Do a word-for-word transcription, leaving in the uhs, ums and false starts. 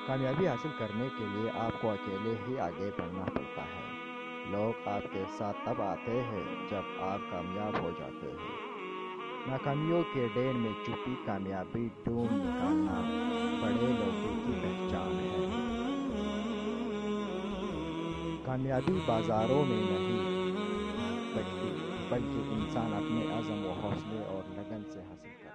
कामयाबी हासिल करने के लिए आपको अकेले ही आगे बढ़ना पड़ता है। लोग आपके साथ तब आते हैं जब आप कामयाब हो जाते हैं। नाकामियों के ढेर में छुपी कामयाबी ढूंढ निकालना बड़े लोगों की पहचान है। कामयाबी बाजारों में नहीं बल्कि बल्कि इंसान अपने अज़म व हौसले और लगन से हासिल करता है।